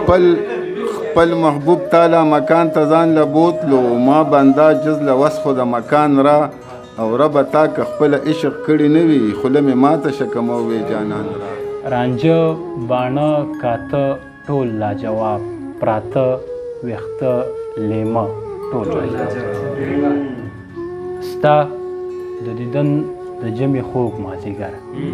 خپل محبوب تعالی مکان ته ځان له بوتلو ما بنده جز له وسخو د مکان را او ربه تا که خپله عشق کړي نه وي خوله مې ماته شه که مه ووې جانان را رانجه باڼه کاته ټول لاجواب پراته ویښته لیمه ټول لاجواب ستا د دیدن د جمې خوږ مازدیګر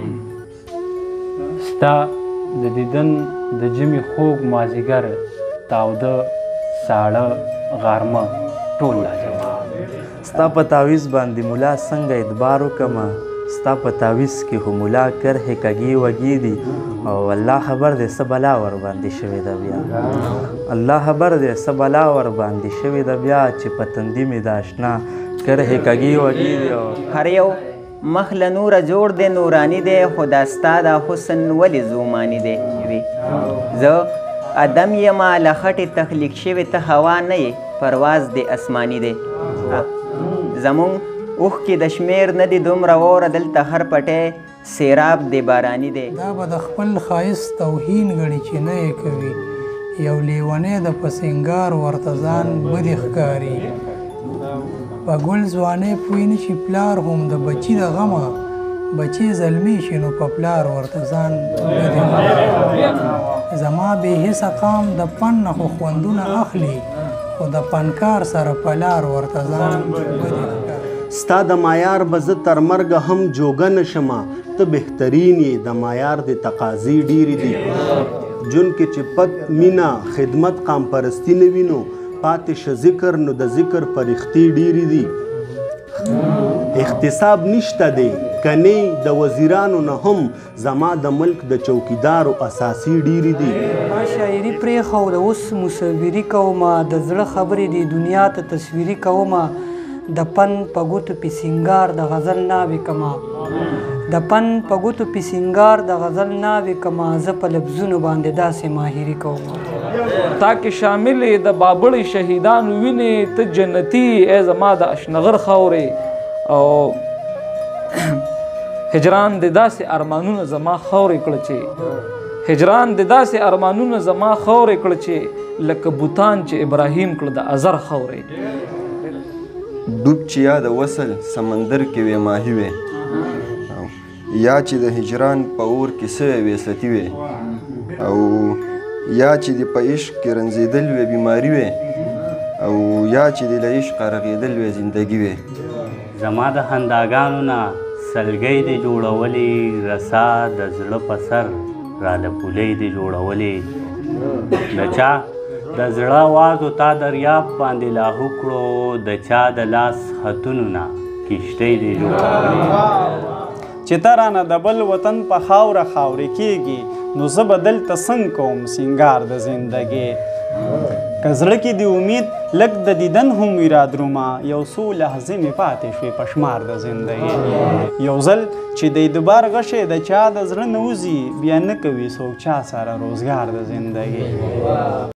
ستا د دیدن د جمې خوږ مازدیګر تاوده ساړه غرمه ټول لاجواب ستا په تعویض باندې ملا څنګه اعتبار وکړمه ستا په تعویض کې خو ملا کرښې کږې وږې دي او الله خبر دی څه بلا ورباندې شوې ده بیا الله خبر دی څه بلا ورباندې شوې ده بیا چې په تندي مې د اشنا کرښې کږې وږې دي هر یو مخ له نوره جوړ دی نوراني دی خو دا ستا دا حسن ولې زوماني دی زه ادم یمه له خټې تخلیق شوې ته هوا نه یې پرواز دی اسماني دی زمونږ اوښکې د شمیر نه دي دومره واوره دلته هر پټی سیراب دی باراني دی دا به د خپل ښایست توهین ګڼي چې نه یې کوي یو لیونی د په سینګار ورته ځان بدې ښکاري په ګل ځوانۍ پوه نه شي پلار هم د بچي د غمه بچی زلمی شي نو په پلار ورته ځان بدې ښکاري زما بې حسه قام د پن نه خو خوندونه اخلي خو د پنکار سره په لار ورته ځان بدې ښکاري ستا د مایار به زه تر مرګه هم جوګه نشمه ته بهترین یې د مایار د تقاضي ډېرې دي جون کې چې پت مینه خدمت قام پرستی نه وینو پاتې شه ذکر نو د ذکر فرښتې ډېرې دي احتساب نشته دی کنی د وزیرانو نه هم زما د ملک د چوکیدارو اساسي ډېرې دي ما شاعري پرېښو د اوس مصوري کومه د زړه خبرې د دنیا ته تصویري کومه د پن په ګوتو پې سینګار د غزل ناوې کما د پن په ګوتو پې سینګار د غزل ناوې کما زه په لفظونو باندې داسې ماهري کوم تا کې شامل د بابړې شهیدانو وینې ته جنتي ای زما د اشنغر خاورې او هجران د داسې ارمانونه زما خاورې کړه چې هجران د داسې ارمانونه زما خاورې کړه چې لکه بوتان چې ابراهیم کړه د ازر خاورې ډوب چې یا د وصل سمندر کې وې ماهي وې یا چې د هجران په اور کې سوی وې ستی وې او یا چې د په عشق کې رنځېدل وې بیماري وې او یا چې د له عشقه رغېدل وې زندګي وې زما د خنداګانو نه سلګۍ دې جوړولې رسا د زړه په سر راله پولۍ دې جوړولې د چا د زړه آوازو تا دریاب باندې لاهو کړو د چا د لاس خطونو نه کښتۍ دې جوړولې چې ته رانه د بل وطن په خاوره خاورې کېږي نو زه به دلته څنګه کوم سینګار د زندګۍ که زړه کې د امید لږ د دیدن هم وي را درومه یو څو لحظې مې پاتې شوې په شمار د زندګۍ یو ځل چې د اعتبار غشی د چا د زړه نه وځي بیا نه کوي څوک چا سره روزګار د زندګۍ